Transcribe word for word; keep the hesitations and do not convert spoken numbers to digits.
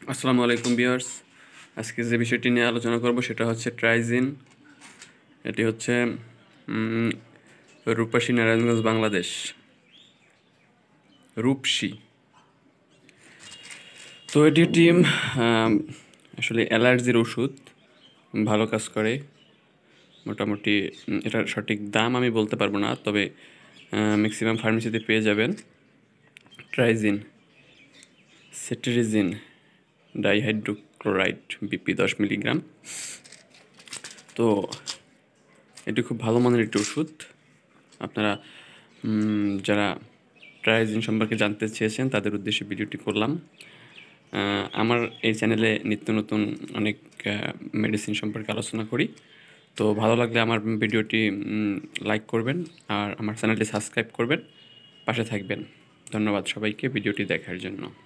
আসসালামু আলাইকুম ভিউয়ার্স। আজকে যে বিষয়টি নিয়ে আলোচনা করব সেটা হচ্ছে ট্রাইজিন। এটি হচ্ছে রূপসী নারায়ণগঞ্জ, বাংলাদেশ। রূপসী। তো এটি একটি আসলে অ্যালার্জির ওষুধ, ভালো কাজ করে মোটামুটি। এটার সঠিক দাম আমি বলতে পারবো না, তবে ম্যাক্সিমাম ফার্মেসিতে পেয়ে যাবেন। ট্রাইজিন, সেট্রিজিন ডাইহাইড্রোক্লোরাইড বিপি দশ মিলিগ্রাম। তো এটি খুব ভালো মানের একটি ওষুধ। আপনারা যারা ট্রাইজিন সম্পর্কে জানতে চেয়েছেন তাদের উদ্দেশ্যে ভিডিওটি করলাম। আমার এই চ্যানেলে নিত্য নতুন অনেক মেডিসিন সম্পর্কে আলোচনা করি। তো ভালো লাগলে আমার ভিডিওটি লাইক করবেন আর আমার চ্যানেলটি সাবস্ক্রাইব করবেন, পাশে থাকবেন। ধন্যবাদ সবাইকে ভিডিওটি দেখার জন্য।